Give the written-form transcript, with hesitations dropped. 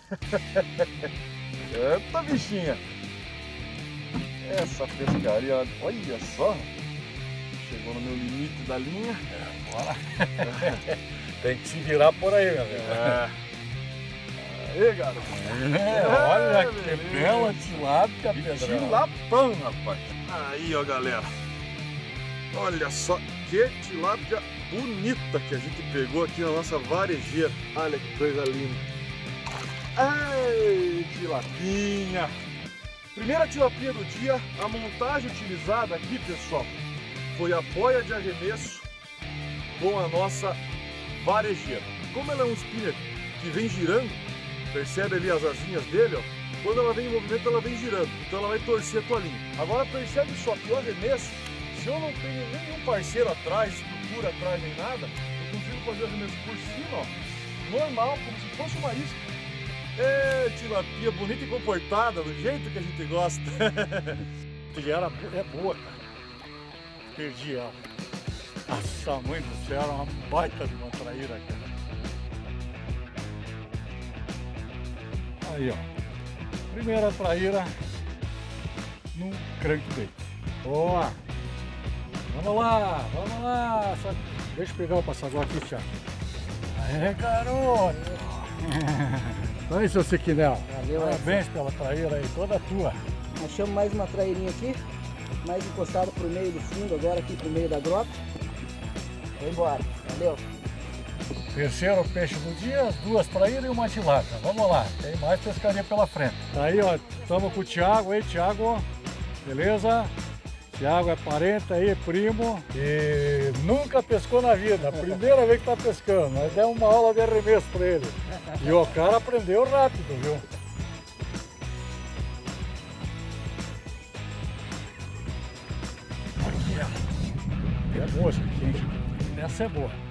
Eita, bichinha! Essa pescaria, olha só! Chegou no meu limite da linha. Bora! Tem que se virar por aí, meu amigo. Aí, garoto! Olha que beleza. bela tilápia, Que Pedrão. tilapão, rapaz! Aí, ó, galera! Olha só que tilápia bonita que a gente pegou aqui na nossa varejeira. Olha que coisa linda! Ai, tilapinha! Primeira tilapia do dia, a montagem utilizada aqui, pessoal, foi a boia de arremesso com a nossa varejeira. Como ela é um spinner que vem girando, percebe ali as asinhas dele, ó? Quando ela vem em movimento, ela vem girando, então ela vai torcer a tua linha. Agora percebe só que o arremesso, se eu não tenho nenhum parceiro atrás, estrutura atrás nem nada, eu consigo fazer o arremesso por cima, ó, normal, como se fosse uma isca. É, tilapia bonita e comportada, do jeito que a gente gosta. E é boa, cara. Perdi ela. Nossa, mãe do céu, era uma baita de uma traíra, cara. Aí, ó. Primeira traíra no crankbait. Boa! Vamos lá, vamos lá. Deixa eu pegar o passaguá aqui, Thiago. Aê, garoto! Aí, seu Siquinel. Valeu, parabéns pela traíra aí, toda tua. Achamos mais uma traírinha aqui, mais encostado pro meio do fundo, agora aqui pro meio da grota. Vamos embora, valeu. Terceiro peixe do dia, as duas traíras e uma tilápia. Vamos lá, tem mais pescaria pela frente. Aí, ó, estamos com o Thiago aí, Thiago, beleza? Thiago é parente aí, primo, e nunca pescou na vida, primeira vez que está pescando. Nós demos uma aula de arremesso para ele. E o cara aprendeu rápido, viu? Aqui, ó. É boa essa aqui, hein? Essa é boa.